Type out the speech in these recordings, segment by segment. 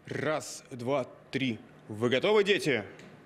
Раз, два, три. Вы готовы, дети?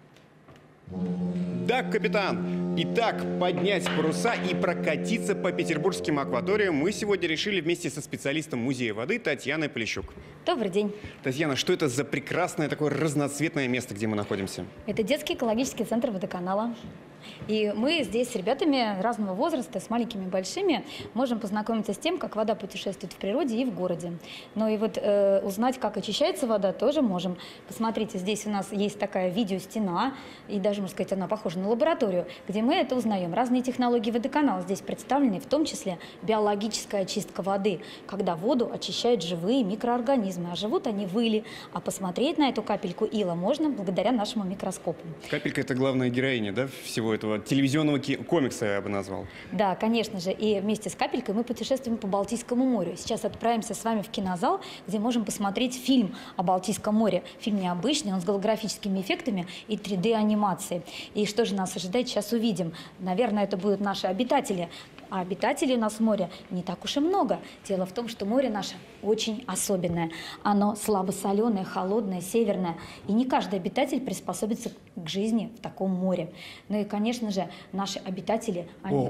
Да, капитан. Итак, поднять паруса и прокатиться по петербургским акваториям мы сегодня решили вместе со специалистом Музея воды Татьяной Полищук. Добрый день. Татьяна, что это за прекрасное такое разноцветное место, где мы находимся? Это детский экологический центр водоканала. И мы здесь с ребятами разного возраста, с маленькими и большими, можем познакомиться с тем, как вода путешествует в природе и в городе. Ну и вот узнать, как очищается вода, тоже можем. Посмотрите, здесь у нас есть такая видеостена, и даже, можно сказать, она похожа на лабораторию, где мы это узнаем. Разные технологии водоканала здесь представлены, в том числе биологическая очистка воды, когда воду очищают живые микроорганизмы, а живут они в иле. А посмотреть на эту капельку ила можно благодаря нашему микроскопу. Капелька – это главная героиня, да, всего этого телевизионного комикса, я бы назвал. Да, конечно же. И вместе с капелькой мы путешествуем по Балтийскому морю. Сейчас отправимся с вами в кинозал, где можем посмотреть фильм о Балтийском море. Фильм необычный, он с голографическими эффектами и 3D-анимацией. И что же нас ожидает, сейчас увидим. Наверное, это будут наши обитатели. А обитателей у нас в море не так уж и много. Дело в том, что море наше очень особенное. Оно слабосоленое, холодное, северное. И не каждый обитатель приспособится к жизни в таком море. Ну и, конечно же, наши обитатели...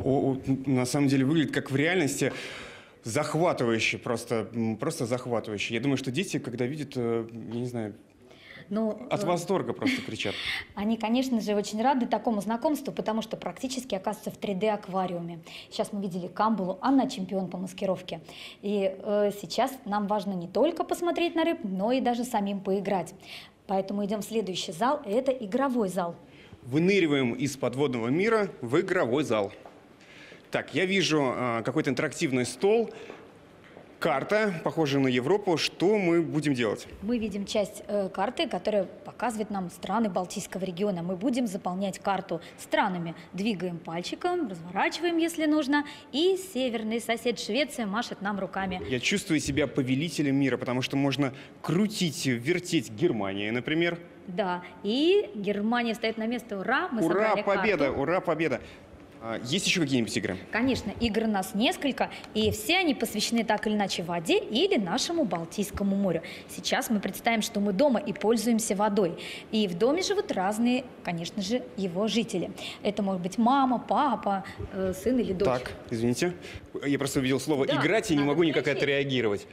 На самом деле выглядит как в реальности. Захватывающе, просто захватывающе. Я думаю, что дети, когда видят, я не знаю... От восторга просто кричат. Они, конечно же, очень рады такому знакомству, потому что практически оказываются в 3D-аквариуме. Сейчас мы видели Камбулу, она чемпион по маскировке. И сейчас нам важно не только посмотреть на рыб, но и даже самим поиграть. Поэтому идем в следующий зал, и это игровой зал. Выныриваем из подводного мира в игровой зал. Так, я вижу какой-то интерактивный стол. Карта, похожая на Европу. Что мы будем делать? Мы видим часть карты, которая показывает нам страны Балтийского региона. Мы будем заполнять карту странами. Двигаем пальчиком, разворачиваем, если нужно. И северный сосед Швеция машет нам руками. Я чувствую себя повелителем мира, потому что можно крутить, вертеть Германией, например. Да, и Германия встает на место. Ура! Мы ура, победа! Карту. Ура, победа! Есть еще какие-нибудь игры? Конечно, игр у нас несколько, и все они посвящены так или иначе воде или нашему Балтийскому морю. Сейчас мы представим, что мы дома и пользуемся водой. И в доме живут разные, конечно же, его жители. Это может быть мама, папа, сын или дочь. Так, извините. Я просто увидел слово Да, «играть» и не могу никак отреагировать.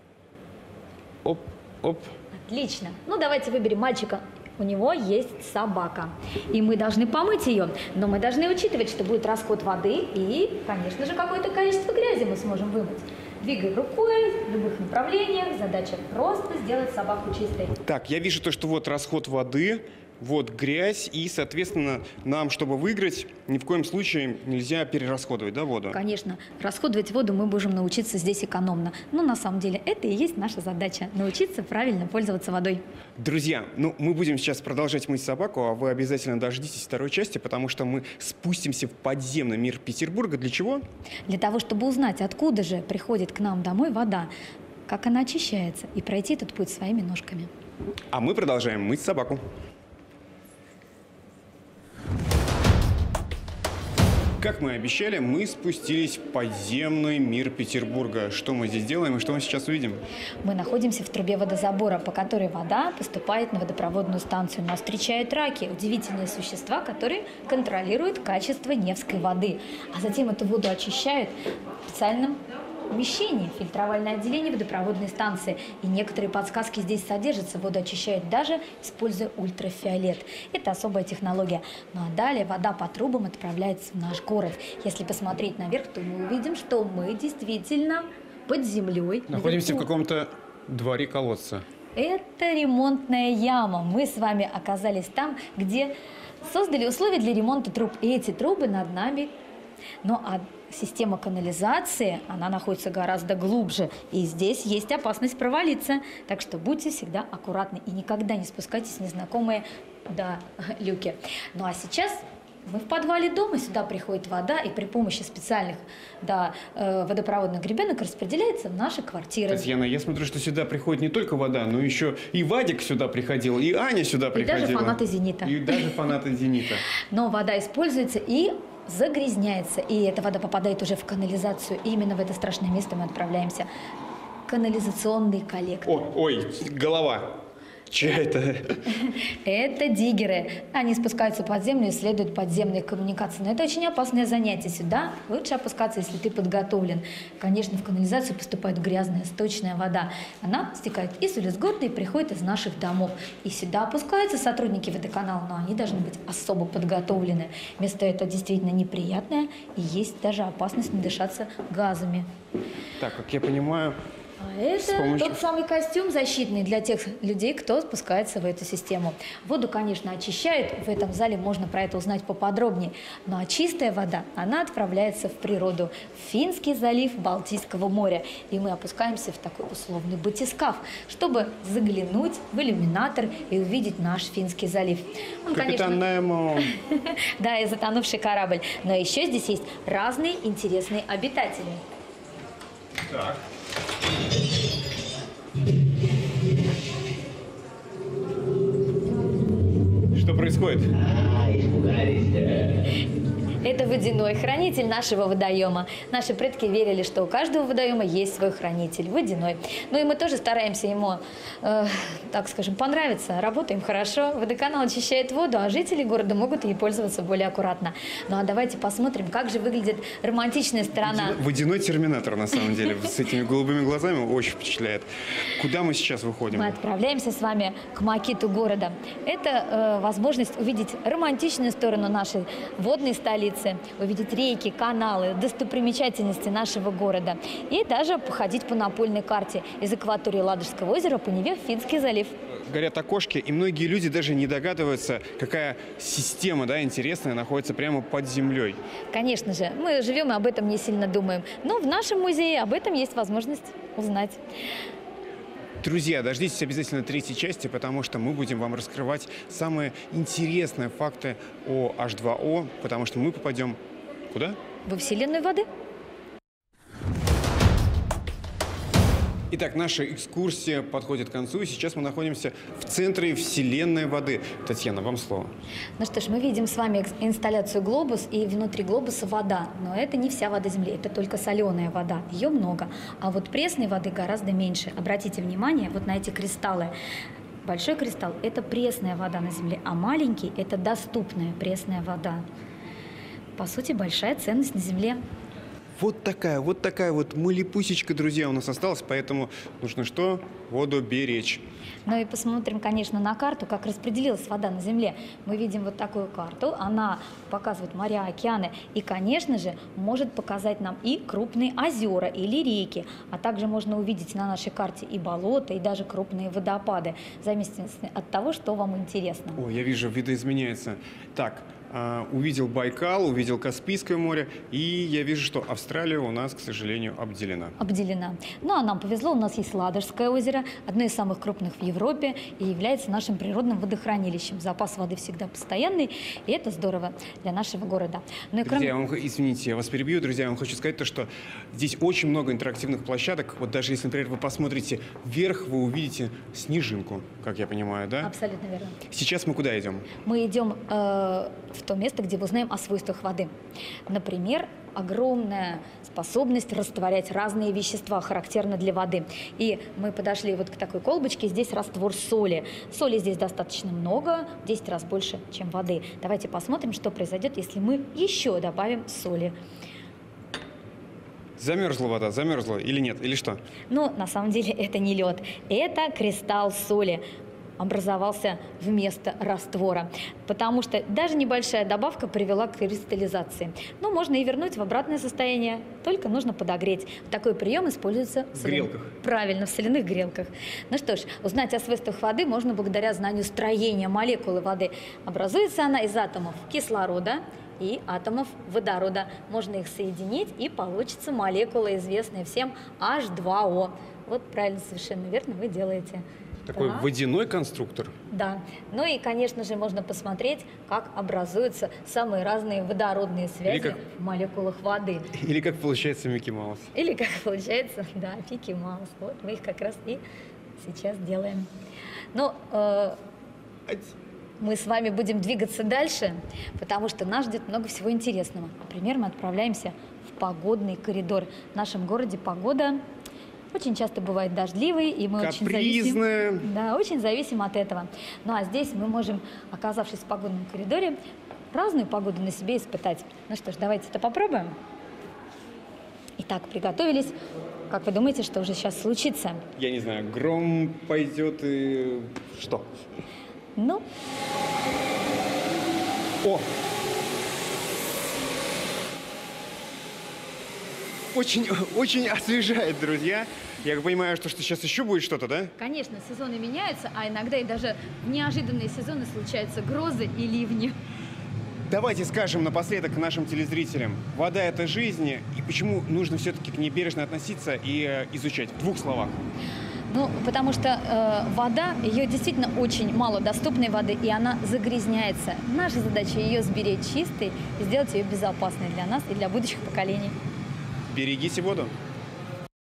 Оп, оп. Отлично. Ну, давайте выберем мальчика. У него есть собака. И мы должны помыть ее. Но мы должны учитывать, что будет расход воды и, конечно же, какое-то количество грязи мы сможем вымыть. Двигаем рукой в любых направлениях. Задача просто сделать собаку чистой. Так, я вижу то, что вот расход воды, вот грязь, и, соответственно, нам, чтобы выиграть, ни в коем случае нельзя перерасходовать, да, воду? Конечно. Расходовать воду мы можем научиться здесь экономно. Но на самом деле это и есть наша задача – научиться правильно пользоваться водой. Друзья, мы будем сейчас продолжать мыть собаку, а вы обязательно дождитесь второй части, потому что мы спустимся в подземный мир Петербурга. Для чего? Для того, чтобы узнать, откуда же приходит к нам домой вода, как она очищается, и пройти этот путь своими ножками. А мы продолжаем мыть собаку. Как мы и обещали, мы спустились в подземный мир Петербурга. Что мы здесь делаем и что мы сейчас увидим? Мы находимся в трубе водозабора, по которой вода поступает на водопроводную станцию. Нас встречают раки, удивительные существа, которые контролируют качество Невской воды. А затем эту воду очищают в специальном помещении, фильтровальное отделение водопроводной станции. И некоторые подсказки здесь содержатся. Воду очищают даже используя ультрафиолет. Это особая технология. Ну а далее вода по трубам отправляется в наш город. Если посмотреть наверх, то мы увидим, что мы действительно под землей. Находимся в каком-то дворе колодца. Это ремонтная яма. Мы с вами оказались там, где создали условия для ремонта труб. И эти трубы над нами. Ну а система канализации, она находится гораздо глубже. И здесь есть опасность провалиться. Так что будьте всегда аккуратны и никогда не спускайтесь в незнакомые люки. Ну а сейчас мы в подвале дома, сюда приходит вода, и при помощи специальных водопроводных гребенок распределяется в наши квартиры. Татьяна, я смотрю, что сюда приходит не только вода, но еще и Вадик сюда приходил, и Аня сюда приходила. И даже фанаты «Зенита». И даже фанаты «Зенита». Но вода используется и загрязняется, и эта вода попадает уже в канализацию. И именно в это страшное место мы отправляемся. Канализационный коллектор. Ой, голова. Чья это? Это диггеры. Они спускаются под землю, исследуют подземные коммуникации. Но это очень опасное занятие. Сюда лучше опускаться, если ты подготовлен. Конечно, в канализацию поступает грязная, сточная вода. Она стекает из улицгорной и приходит из наших домов. И сюда опускаются сотрудники водоканала, но они должны быть особо подготовлены. Место это действительно неприятное, и есть даже опасность надышаться газами. Так, как я понимаю... Это тот самый костюм защитный для тех людей, кто спускается в эту систему. Воду, конечно, очищают, в этом зале можно про это узнать поподробнее. Ну а чистая вода, она отправляется в природу, в Финский залив Балтийского моря. И мы опускаемся в такой условный батискаф, чтобы заглянуть в иллюминатор и увидеть наш Финский залив. Капитан Немо. Да, и затонувший корабль. Но еще здесь есть разные интересные обитатели. Так. Что происходит? Это водяной хранитель нашего водоема. Наши предки верили, что у каждого водоема есть свой хранитель, водяной. Ну и мы тоже стараемся ему, так скажем, понравиться. Работаем хорошо, водоканал очищает воду, а жители города могут ей пользоваться более аккуратно. Ну а давайте посмотрим, как же выглядит романтичная сторона. Водяной терминатор, на самом деле, с этими голубыми глазами очень впечатляет. Куда мы сейчас выходим? Мы отправляемся с вами к макету города. Это возможность увидеть романтичную сторону нашей водной столицы, увидеть реки, каналы, достопримечательности нашего города и даже походить по напольной карте из акватории Ладожского озера по Неве в Финский залив. Горят окошки, и многие люди даже не догадываются, какая система, да, интересная находится прямо под землей. Конечно же, мы живем и об этом не сильно думаем, но в нашем музее об этом есть возможность узнать. Друзья, дождитесь обязательно третьей части, потому что мы будем вам раскрывать самые интересные факты о H2O, потому что мы попадем куда? Во вселенную воды. Итак, наша экскурсия подходит к концу, и сейчас мы находимся в центре вселенной воды. Татьяна, вам слово. Ну что ж, мы видим с вами инсталляцию «Глобус», и внутри глобуса вода. Но это не вся вода Земли, это только соленая вода. Ее много. А вот пресной воды гораздо меньше. Обратите внимание вот на эти кристаллы. Большой кристалл – это пресная вода на Земле, а маленький – это доступная пресная вода. По сути, большая ценность на Земле. Вот такая вот малипусечка, друзья, у нас осталась, поэтому нужно что? Воду беречь. Ну и посмотрим, конечно, на карту, как распределилась вода на Земле. Мы видим вот такую карту, она показывает моря, океаны и, конечно же, может показать нам и крупные озера или реки, а также можно увидеть на нашей карте и болота, и даже крупные водопады, в зависимости от того, что вам интересно. О, я вижу, видоизменяется. Так, увидел Байкал, увидел Каспийское море, и я вижу, что Австралия у нас, к сожалению, обделена. Обделена. Ну, а нам повезло, у нас есть Ладожское озеро, одно из самых крупных в Европе, и является нашим природным водохранилищем. Запас воды всегда постоянный, и это здорово для нашего города. Ну, и друзья, извините, я вас перебью, друзья, я вам хочу сказать то, что здесь очень много интерактивных площадок. Вот даже если, например, вы посмотрите вверх, вы увидите снежинку, как я понимаю, да? Абсолютно верно. Сейчас мы куда идем? Мы идем в то место, где мы узнаем о свойствах воды. Например, огромная способность растворять разные вещества, характерны для воды. И мы подошли вот к такой колбочке, здесь раствор соли. Соли здесь достаточно много, в 10 раз больше, чем воды. Давайте посмотрим, что произойдет, если мы еще добавим соли. Замерзла вода, замерзла или нет, или что? Ну, на самом деле это не лед, это кристалл соли. Образовался вместо раствора, потому что даже небольшая добавка привела к кристаллизации. Но можно и вернуть в обратное состояние, только нужно подогреть. Такой прием используется в грелках. Правильно, в соляных грелках. Ну что ж, узнать о свойствах воды можно благодаря знанию строения молекулы воды. Образуется она из атомов кислорода и атомов водорода. Можно их соединить, и получится молекула, известная всем H2O. Вот правильно, совершенно верно вы делаете. Такой водяной конструктор? Да. Ну и, конечно же, можно посмотреть, как образуются самые разные водородные связи в молекулах воды. Или как получается Микки Маус. Или как получается, да, Микки Маус. Вот мы их как раз и сейчас делаем. Но мы с вами будем двигаться дальше, потому что нас ждет много всего интересного. Например, мы отправляемся в погодный коридор. В нашем городе погода очень часто бывает дождливый, и мы очень зависим от этого. Ну а здесь мы можем, оказавшись в погодном коридоре, разную погоду на себе испытать. Ну что ж, давайте это попробуем. Итак, приготовились. Как вы думаете, что уже сейчас случится? Я не знаю, гром пойдет и что? Ну? О! Очень освежает, друзья. Я понимаю, что сейчас еще будет что-то, да? Конечно, сезоны меняются, а иногда и даже в неожиданные сезоны случаются грозы и ливни. Давайте скажем напоследок нашим телезрителям. Вода – это жизнь, и почему нужно все-таки к ней бережно относиться и изучать? В 2 словах. Ну, потому что вода, ее действительно очень мало доступной воды, и она загрязняется. Наша задача ее сберечь чистой и сделать ее безопасной для нас и для будущих поколений. Берегите воду.